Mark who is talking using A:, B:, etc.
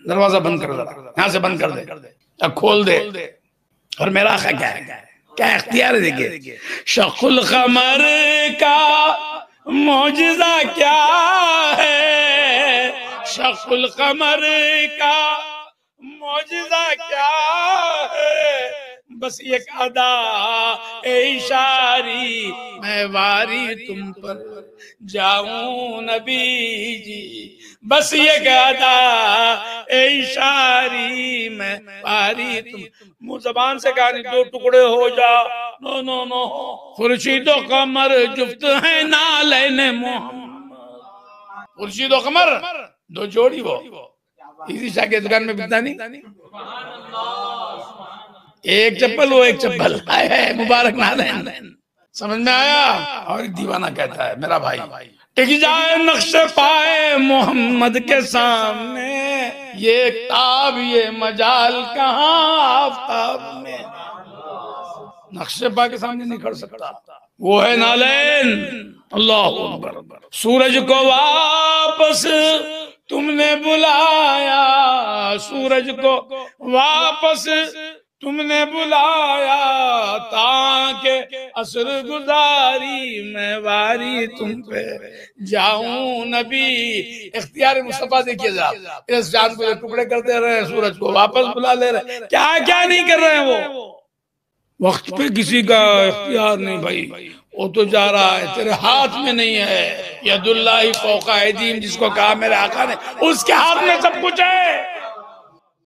A: دروازہ بند کر دے، یہاں سے بند کر دے، اب کھول دے۔ اور میرا آقا کیا ہے، کیا اختیار ہے؟ دیکھئے شق القمر کا معجزہ کیا ہے، شق القمر کا معجزہ کیا ہے، بس ایک ادا اشاری میں واری تم پر جاؤں نبی جی، بس ایک ادا اشاری میں واری تم، منہ زبان سے کہانی دو ٹکڑے ہو جا، نو نو نو، خورشید و قمر جفت ہیں نالین محمد، خورشید و قمر دو جوڑی وہ، اسی شاہ کے دکان میں بکتا نہیں، ایک چپل وہ ایک چپل، مبارک نالین، سمجھ میں آیا؟ اور ایک دیوانہ کہتا ہے میرا بھائی ٹک جائے نقش پائے محمد کے سامنے، یہ تاب یہ مجال کہاں آفتاب میں، نقش پا کے سامنے نہیں کھڑ سکتا، وہ ہے نالین۔ اللہ اکبر۔ سورج کو واپس تم نے بلایا، سورج کو واپس تم نے بلایا، تاکہ عصر گزاری میں واری تم پہ جاؤں نبی، اختیار مصطفیٰ دیکھئے ذرا، اس جان کو ٹکڑے کرتے رہے، سورج کو واپس بلا لے رہے، کیا کیا نہیں کر رہے ہیں وہ، وقت پہ کسی کا اختیار نہیں بھائی، وہ تو جا رہا ہے، تیرے ہاتھ میں نہیں ہے، ید اللہ فوق ایدیہم جس کو کہا میرے آقا نے، اس کے ہاتھ میں سب کچھ ہے،